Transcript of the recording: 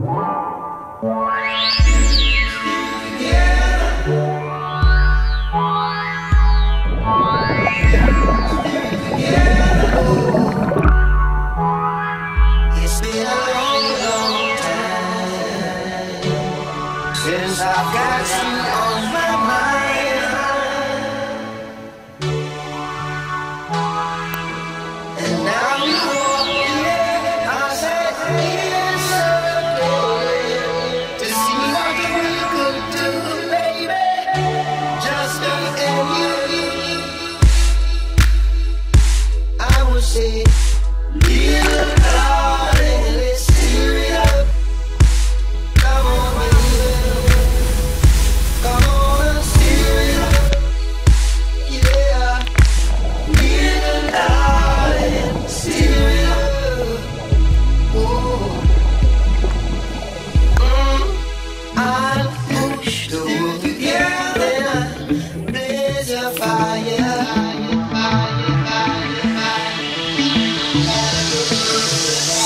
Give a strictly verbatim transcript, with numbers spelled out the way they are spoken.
Since I've got you on my mind, and now you want me, I said yes to see what we could do, baby. Just me and you. I would say, little darling, let's tear it up. Come on, baby. Come on and steer it up, yeah. Little darling, steer it up. Oh, mm. I'll push the wood together, blaze a fire.